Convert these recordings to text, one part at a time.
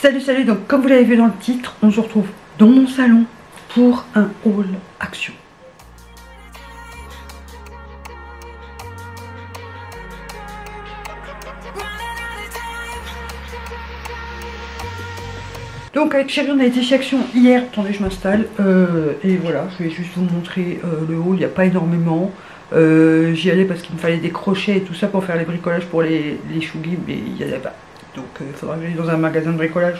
Salut, salut, donc comme vous l'avez vu dans le titre, on se retrouve dans mon salon pour un haul action. Donc avec Chérie on a été chez Action hier, attendez je m'installe, et voilà, je vais juste vous montrer le haul, il n'y a pas énormément. J'y allais parce qu'il me fallait des crochets et tout ça pour faire les bricolages pour les chougis, mais il n'y en avait pas. Donc il faudra que j'aille dans un magasin de bricolage.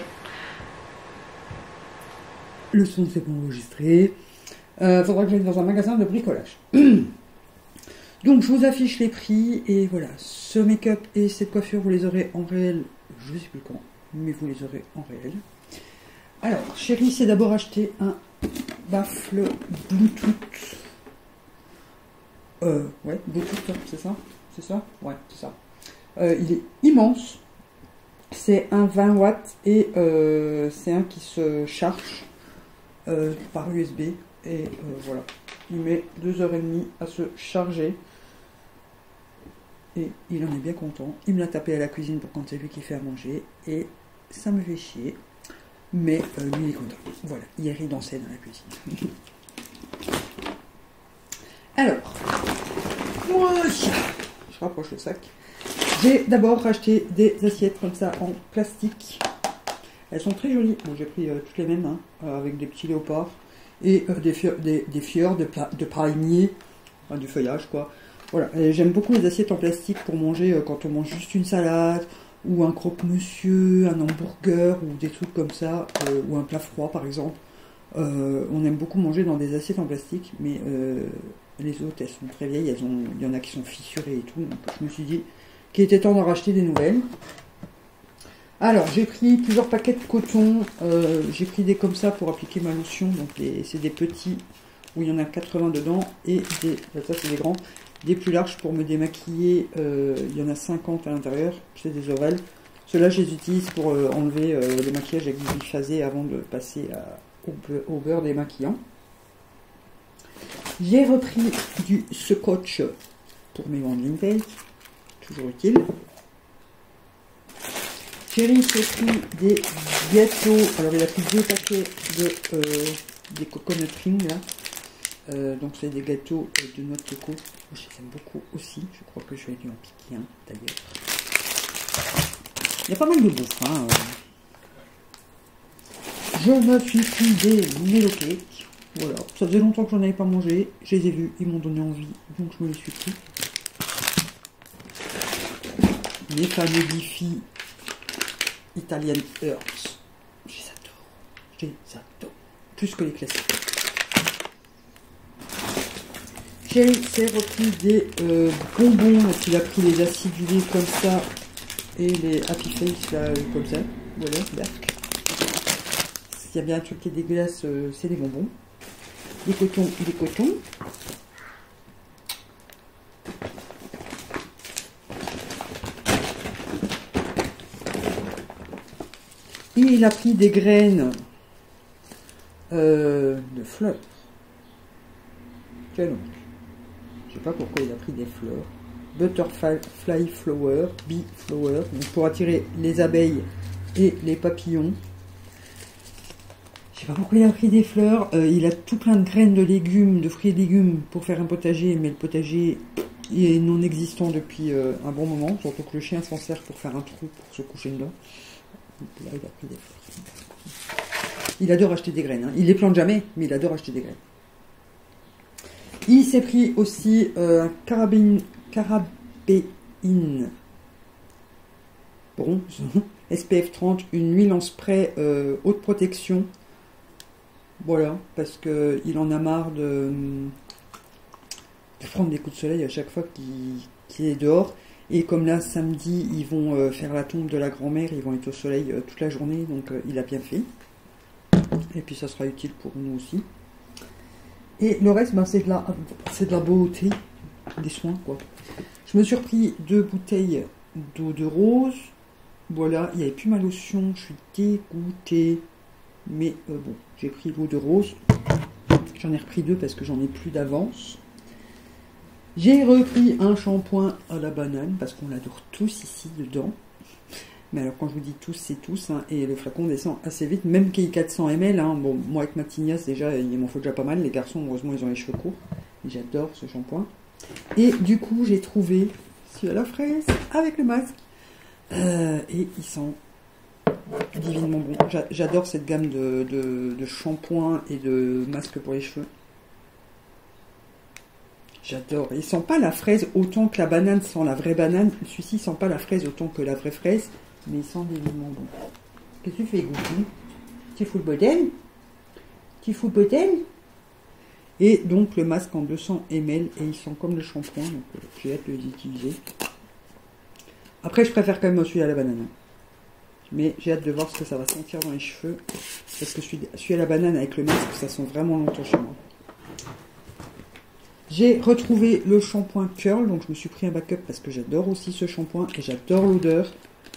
Le son c'est pas enregistré. Faudra que j'aille dans un magasin de bricolage. Donc je vous affiche les prix et voilà, ce make-up et cette coiffure vous les aurez en réel, je sais plus quand, mais vous les aurez en réel. Alors, Chérie s'est d'abord acheté un baffle Bluetooth. Ouais, Bluetooth, c'est ça? C'est ça? Ouais, c'est ça. Il est immense. C'est un 20 watts et c'est un qui se charge par USB. Et voilà, il met 2h30 à se charger. Et il en est bien content. Il me l'a tapé à la cuisine pour quand c'est lui qui fait à manger. Et ça me fait chier. Mais lui il est content. Voilà, hier il dansait dans la cuisine. Alors, moi, je rapproche le sac. J'ai d'abord racheté des assiettes comme ça en plastique. Elles sont très jolies. Bon, j'ai pris toutes les mêmes, hein, avec des petits léopards et des fleurs de palmier, enfin, du feuillage quoi. Voilà, j'aime beaucoup les assiettes en plastique pour manger quand on mange juste une salade, ou un croque-monsieur, un hamburger, ou des trucs comme ça, ou un plat froid par exemple. On aime beaucoup manger dans des assiettes en plastique, mais les autres elles sont très vieilles, il y en a qui sont fissurées et tout, donc je me suis dit qu'il était temps d'en racheter des nouvelles. Alors j'ai pris plusieurs paquets de coton, j'ai pris des comme ça pour appliquer ma lotion, donc c'est des petits où il y en a 80 dedans, et ça c'est des grands. Des plus larges pour me démaquiller, il y en a 50 à l'intérieur, c'est des ovales. Ceux-là, je les utilise pour enlever le maquillage avec du biphasé avant de passer au beurre démaquillant. J'ai repris du scotch pour mes Wandling Tape, toujours utile. Chérie s'est pris des gâteaux, alors il a pris 2 paquets des coconut rings là. Donc c'est des gâteaux de noix de coco. Je les aime beaucoup aussi. Je crois que je vais lui en piquer un d'ailleurs. Il y a pas mal de bouffe. Hein. Je me suis pris des Melo Cakes. Voilà. Ça faisait longtemps que j'en avais pas mangé. Je les ai vus, ils m'ont donné envie. Donc je me les suis pris. Les fameux Bifi Italian Herbs. Je les adore. Je les adore. Plus que les classiques. Chérie s'est repris des bonbons, donc il a pris les acidulés comme ça et les Happy Face là, comme ça. Voilà, l'arc. S'il y a bien un truc qui est dégueulasse, c'est les bonbons. Des cotons, des cotons. Et il a pris des graines de fleurs. Tiens donc. Je sais pas pourquoi il a pris des fleurs. Butterfly flower, bee flower, donc pour attirer les abeilles et les papillons. Je sais pas pourquoi il a pris des fleurs. Il a tout plein de graines de légumes, de fruits et légumes pour faire un potager, mais le potager est non existant depuis un bon moment, surtout que le chien s'en sert pour faire un trou pour se coucher dedans. Donc là il a pris des fleurs. Il adore acheter des graines, hein. Il les plante jamais, mais il adore acheter des graines. Il s'est pris aussi un carabine bronze SPF 30, une huile en spray haute protection. Voilà, parce qu'il en a marre de prendre des coups de soleil à chaque fois qu'il est dehors. Et comme là, samedi, ils vont faire la tombe de la grand-mère, ils vont être au soleil toute la journée, donc il a bien fait. Et puis ça sera utile pour nous aussi. Et le reste, ben, c'est de la beauté, des soins, quoi. Je me suis repris 2 bouteilles d'eau de rose. Voilà, il n'y avait plus ma lotion, je suis dégoûtée. Mais bon, j'ai pris l'eau de rose. J'en ai repris 2 parce que j'en ai plus d'avance. J'ai repris un shampoing à la banane, parce qu'on l'adore tous ici dedans. Mais alors quand je vous dis tous, c'est tous, hein, et le flacon descend assez vite, même qu'il y ait 400 ml, hein, bon, moi avec ma tignasse déjà, il m'en faut déjà pas mal, les garçons heureusement ils ont les cheveux courts, et j'adore ce shampoing. Et du coup j'ai trouvé celui à la fraise avec le masque, et ils sont divinement bons. J'adore cette gamme de shampoings et de masques pour les cheveux. J'adore. Il sent pas la fraise autant que la banane sent la vraie banane. Celui-ci sent pas la fraise autant que la vraie fraise, mais il sent divinement bon. Qu'est-ce que tu fais, Goofy? Tu fous le bordel? Tu fous le bordel? Et donc le masque en 200 ml et il sent comme le shampoing, donc j'ai hâte de les utiliser. Après je préfère quand même celui à la banane. Mais j'ai hâte de voir ce que ça va sentir dans les cheveux. Parce que celui à la banane avec le masque, ça sent vraiment longtemps chez moi. J'ai retrouvé le shampoing Curl, donc je me suis pris un backup parce que j'adore aussi ce shampoing et j'adore l'odeur.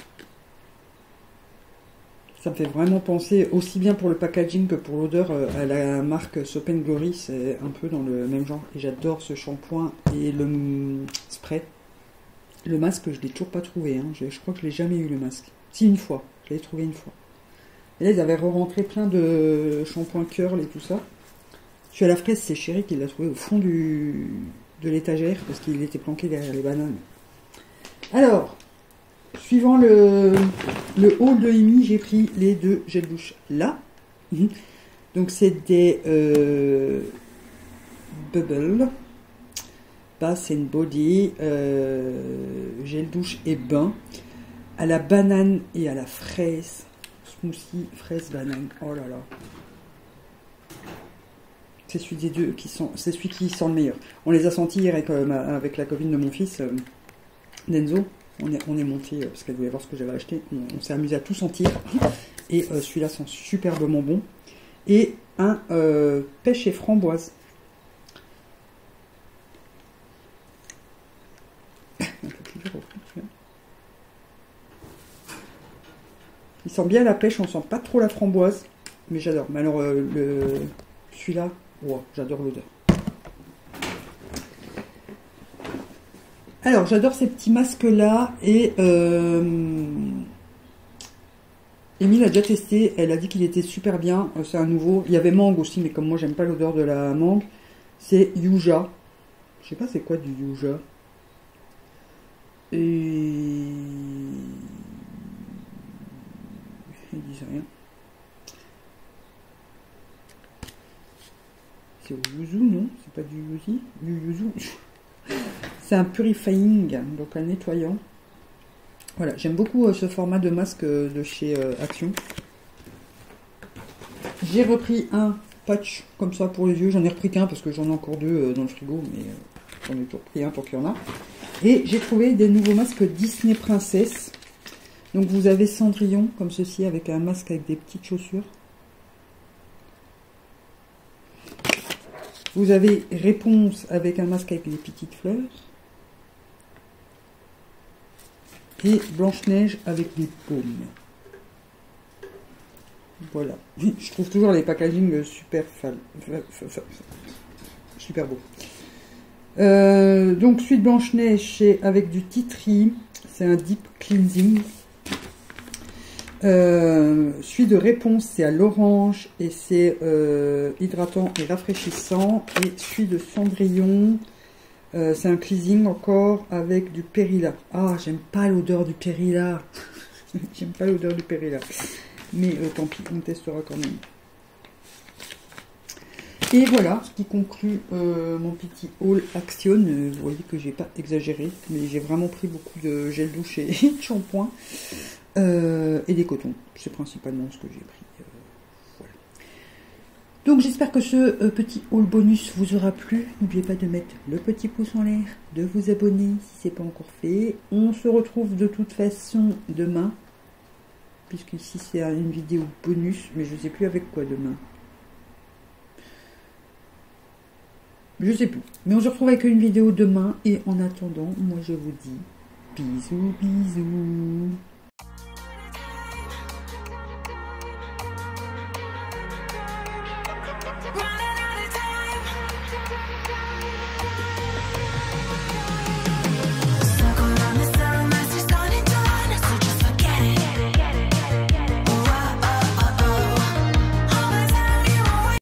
Ça me fait vraiment penser, aussi bien pour le packaging que pour l'odeur, à la marque Soap & Glory, c'est un peu dans le même genre. Et j'adore ce shampoing et le spray. Le masque, je ne l'ai toujours pas trouvé, hein. Je crois que je ne l'ai jamais eu le masque. Si, une fois, je l'ai trouvé une fois. Et là, ils avaient re-rentré plein de shampoings Curl et tout ça. Je suis à la fraise, c'est Chéri qui l'a trouvé au fond de l'étagère parce qu'il était planqué derrière les bananes. Alors, suivant le haul de Amy, j'ai pris les deux gels douche là. Donc c'est des Bubble Bath and Body gel douche et bain à la banane et à la fraise. Smoothie fraise banane. Oh là là. C'est celui des deux c'est celui qui sent le meilleur. On les a sentis hier avec la copine de mon fils, Denzo. On est monté parce qu'elle voulait voir ce que j'avais acheté. On s'est amusé à tout sentir. Et celui-là sent superbement bon. Et un pêche et framboise. Un peu plus dur au fond, celui-là. Il sent bien la pêche, on sent pas trop la framboise. Mais j'adore. Mais alors, celui-là, wow, j'adore l'odeur. Alors, j'adore ces petits masques-là. Et Émile a déjà testé. Elle a dit qu'il était super bien. C'est un nouveau. Il y avait mangue aussi, mais comme moi, j'aime pas l'odeur de la mangue. C'est Yuja. Je sais pas c'est quoi du Yuja. Et ils disent rien. C'est au yuzu, non? C'est pas du yuzu? Du yuzu. C'est un purifying, donc un nettoyant. Voilà, j'aime beaucoup ce format de masque de chez Action. J'ai repris un patch comme ça pour les yeux. J'en ai repris qu'un parce que j'en ai encore deux dans le frigo, mais j'en ai toujours pris un tant qu'il y en a. Et j'ai trouvé des nouveaux masques Disney Princess. Donc vous avez Cendrillon comme ceci avec un masque avec des petites chaussures. Vous avez Réponse avec un masque avec des petites fleurs. Et Blanche-Neige avec des paumes. Voilà. Je trouve toujours les packaging super super beaux. Donc celui de Blanche-Neige, c'est avec du tea tree. C'est un deep cleansing. Celui de Réponse, c'est à l'orange et c'est hydratant et rafraîchissant. Et celui de Cendrillon, c'est un cleansing encore avec du Perilla. Ah, j'aime pas l'odeur du Perilla. J'aime pas l'odeur du Perilla. Mais tant pis, on testera quand même. Et voilà, ce qui conclut mon petit haul Action. Vous voyez que j'ai pas exagéré, mais j'ai vraiment pris beaucoup de gel douche et de shampoing. Et des cotons. C'est principalement ce que j'ai pris. Voilà. Donc j'espère que ce petit haul bonus vous aura plu. N'oubliez pas de mettre le petit pouce en l'air, de vous abonner si ce n'est pas encore fait. On se retrouve de toute façon demain. Puisqu'ici c'est une vidéo bonus, mais je ne sais plus avec quoi demain. Je sais plus. Mais on se retrouve avec une vidéo demain. Et en attendant, moi je vous dis bisous, bisous.